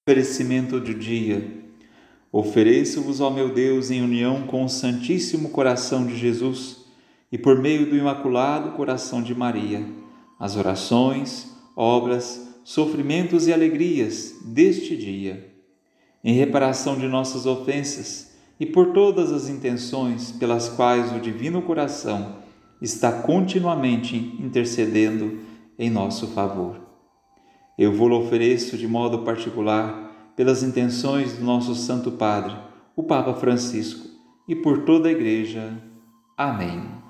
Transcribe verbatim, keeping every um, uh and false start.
Oferecimento do dia. Ofereço-vos, ó meu Deus, em união com o Santíssimo Coração de Jesus e por meio do Imaculado Coração de Maria, as orações, obras, sofrimentos e alegrias deste dia, em reparação de nossas ofensas e por todas as intenções pelas quais o Divino Coração está continuamente intercedendo em nosso favor. Eu vou-lo ofereço de modo particular pelas intenções do nosso Santo Padre, o Papa Francisco, e por toda a Igreja. Amém.